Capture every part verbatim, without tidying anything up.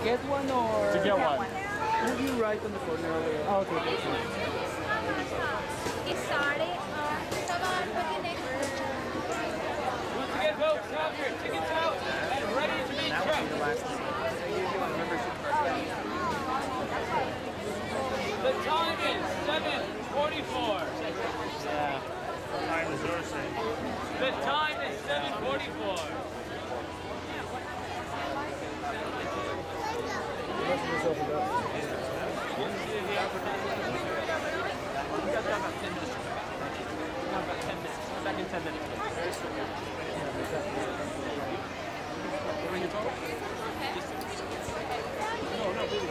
get one or? To get one. Will you write on the corner? Oh, okay. It started. Come on, put your next. Once again, folks, have your tickets out and ready to be checked. The time is seven forty-four. Yeah. The time is yours, saying. The time is seven forty-four. You guys got about ten minutes. Got about ten minutes. Back in ten minutes. Ring it over? No, no, really.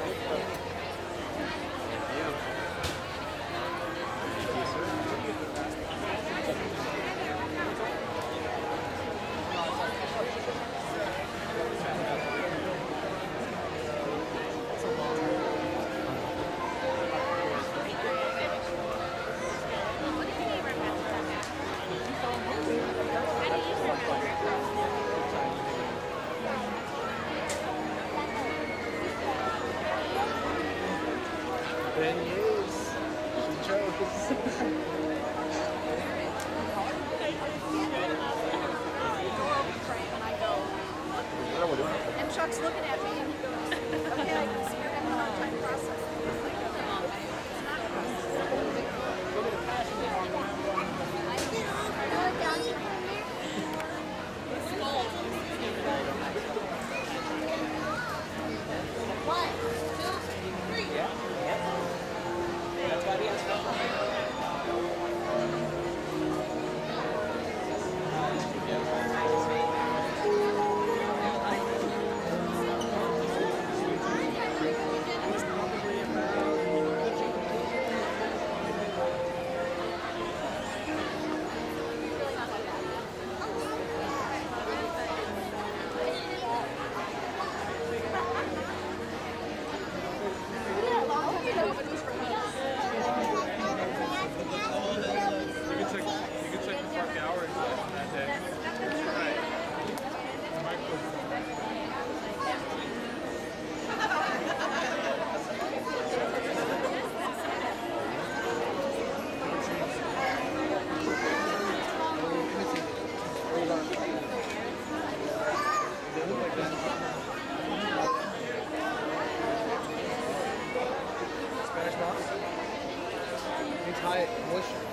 Ten years. She chose. And Chuck's looking at me and he goes, okay, I can see you're having a hard time processing. It's like, come on, babe. It's not One, two, three. Yeah, yeah. That's why we have to Spanish box. It's high moisture.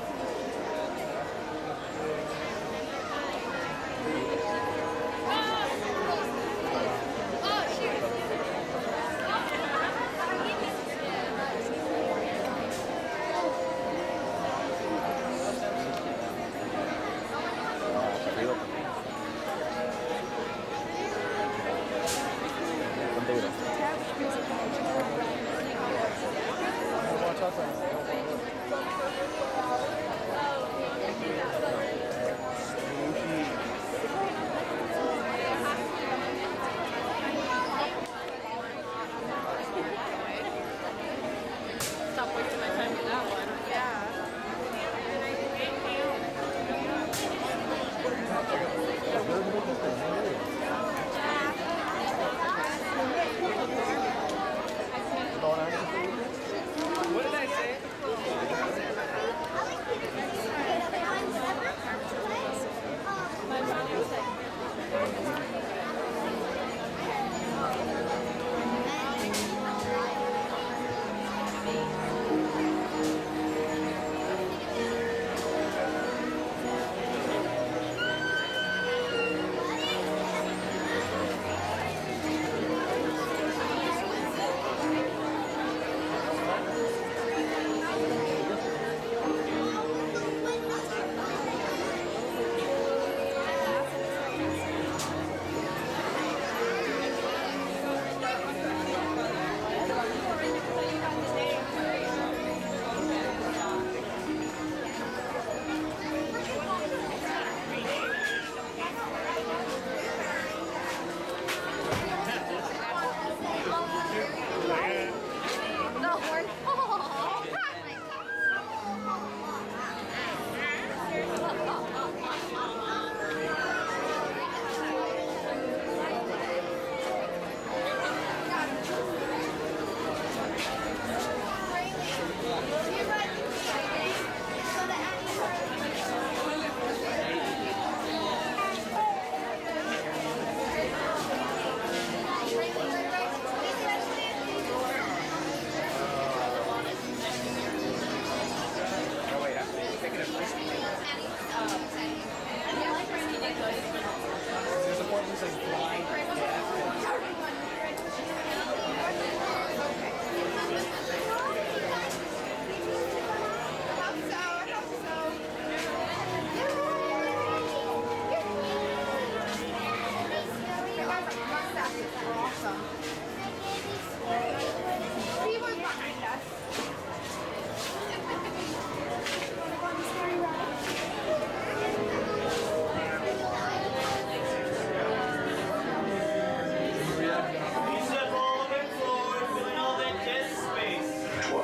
Watch outside. Stop wasting my time with that one. Yeah.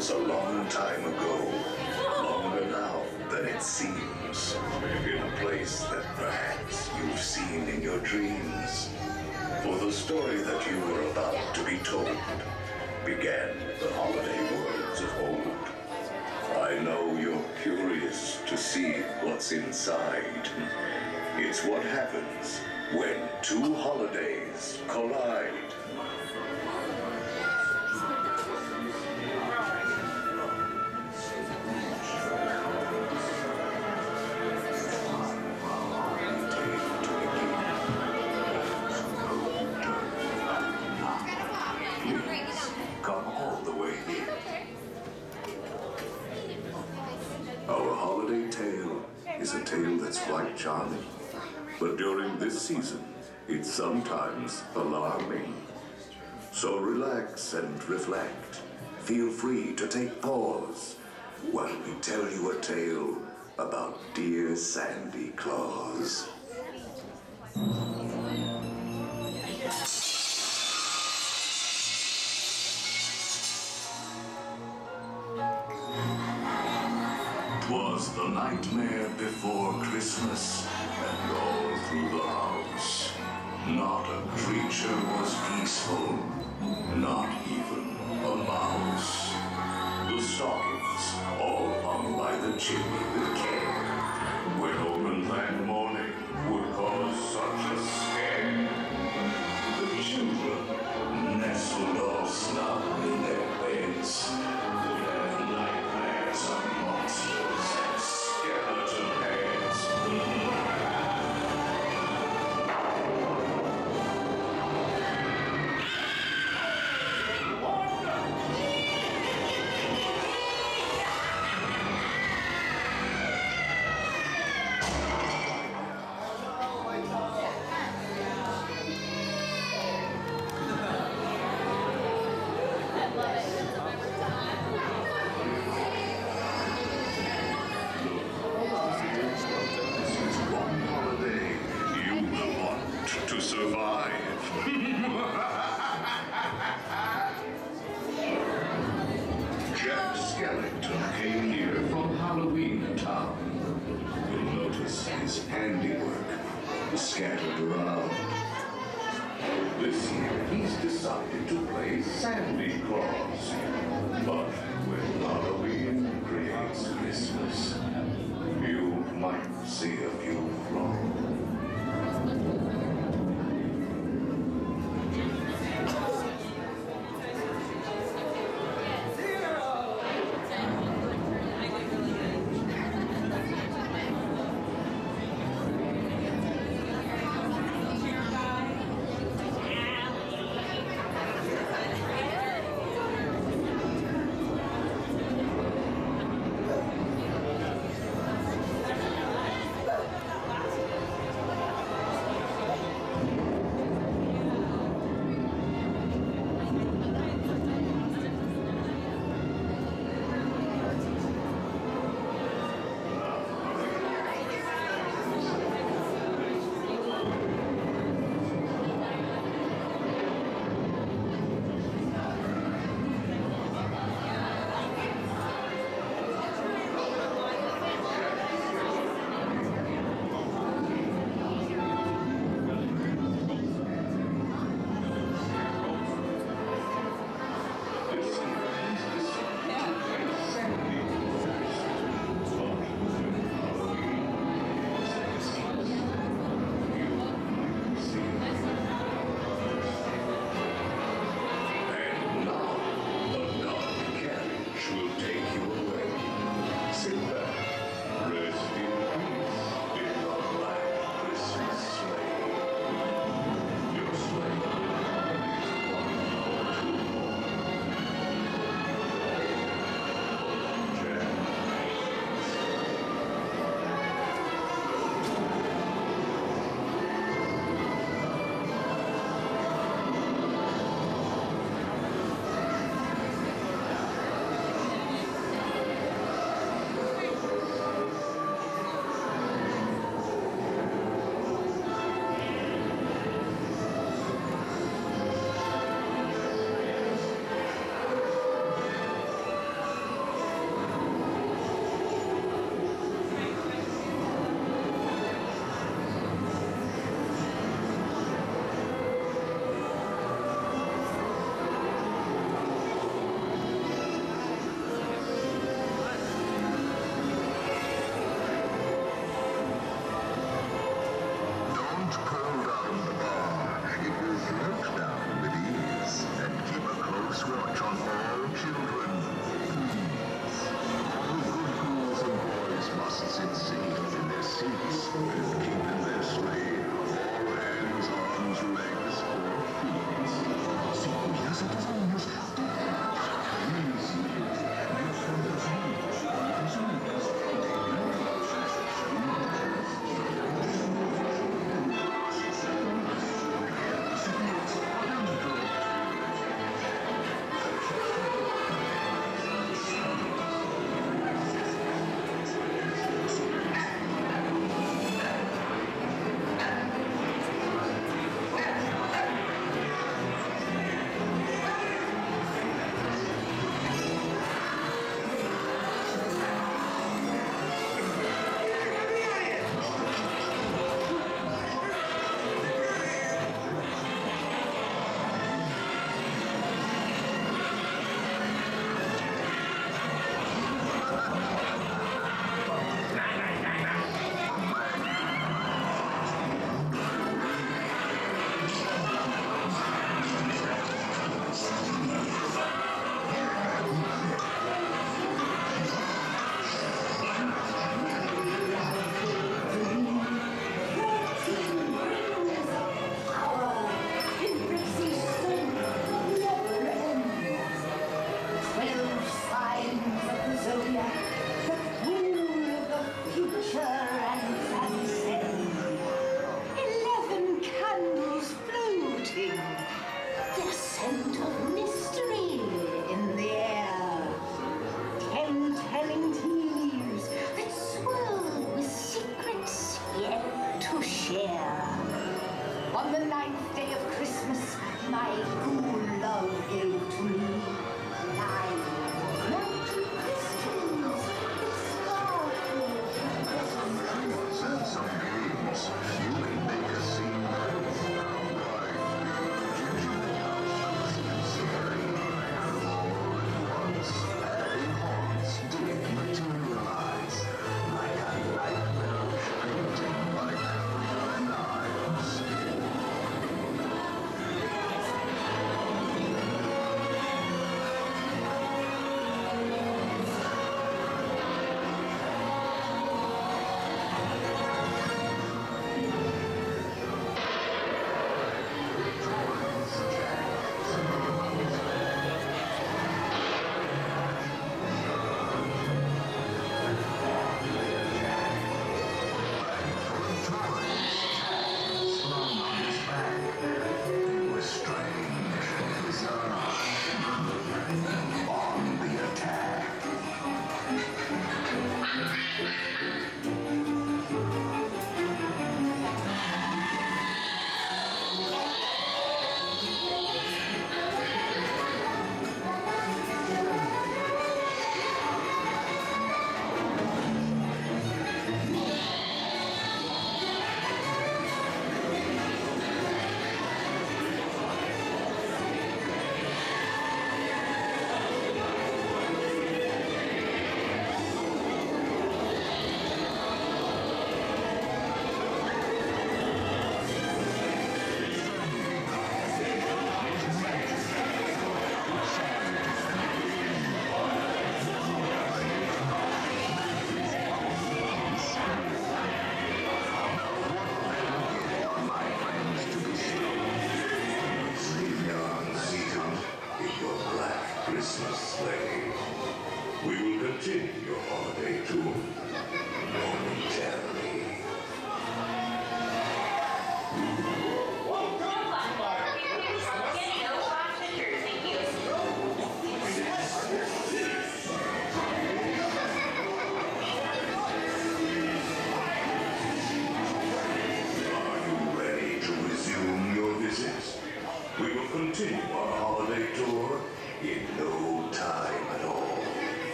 was a long time ago, longer now than it seems, in a place that perhaps you've seen in your dreams. For the story that you were about to be told began the holiday worlds of old. I know you're curious to see what's inside. It's what happens when two holidays collide. Come all the way here. Our holiday tale is a tale that's quite charming, but during this season, it's sometimes alarming. So relax and reflect. Feel free to take pause while we tell you a tale about dear Sandy Claus. Was the nightmare before Christmas, and all through the house. Not a creature was peaceful, not even a mouse. The stockings all hung by the chimney with care, when opened that morning would cause such a scare. The children, nestled all snug in their beds, would have nightmares of monsters and skeleton heads. Survive. Jack Skellington came here from Halloween Town. You'll notice his handiwork scattered around. This year he's decided to play Sandy Claus. But when Halloween creates Christmas, you might see a few flaws.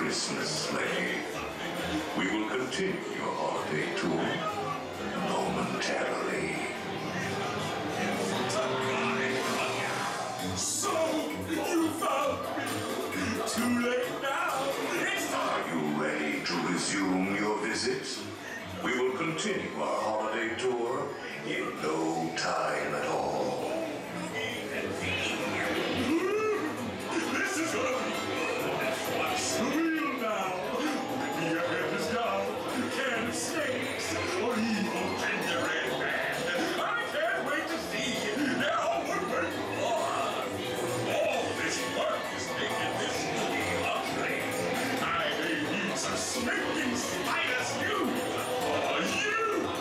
Christmas sleigh. We will continue your holiday tour momentarily. So, you found me. Too late now. Are you ready to resume your visit? We will continue our holiday tour in no time at all. This is gonna be surreal now. Maybe your head is down, can of snakes, or evil gingerbread man. I can't wait to see their outward blood. All this work is making this movie ugly. I may need some smirking spider stew for you.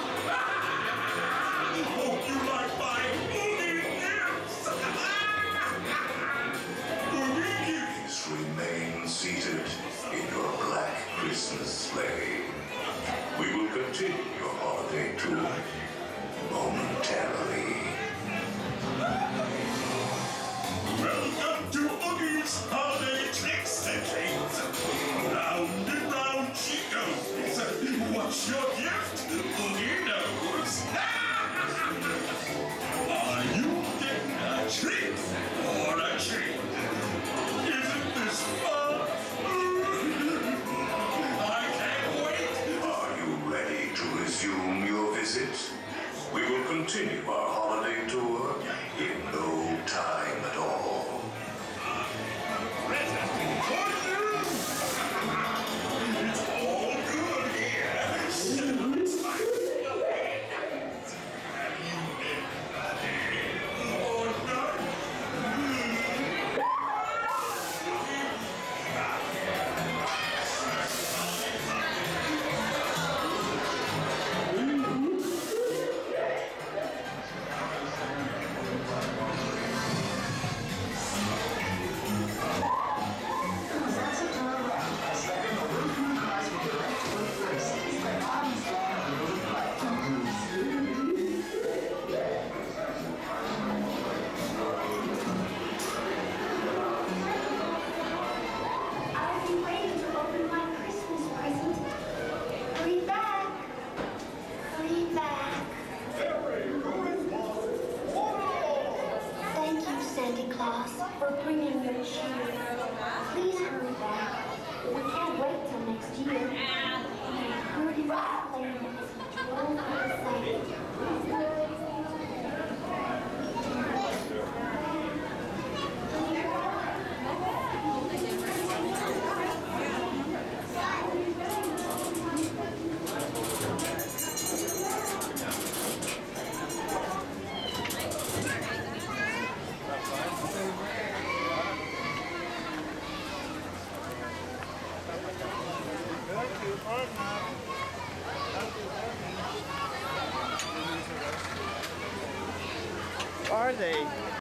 Hope you like my movie nymphs. Please remain seated in your black Christmas sleigh. We will continue your holiday tour momentarily. Welcome to Oogie's Holiday Tricks and Treats. Round and round she goes. What's your gift? Oogie knows. Are you getting a treat or a treat? Isn't this fun? I can't wait. Are you ready to resume your visit? We will continue our holiday tour in no time at all. It's all good here. It's like have you been ready or not? I've been waiting to open my Christmas present. Hurry back. Hurry back. Thank you, Santa Claus, for bringing good cheer. Please hurry back. We can't wait till next year. Hurry back, lady. Drove her Are they?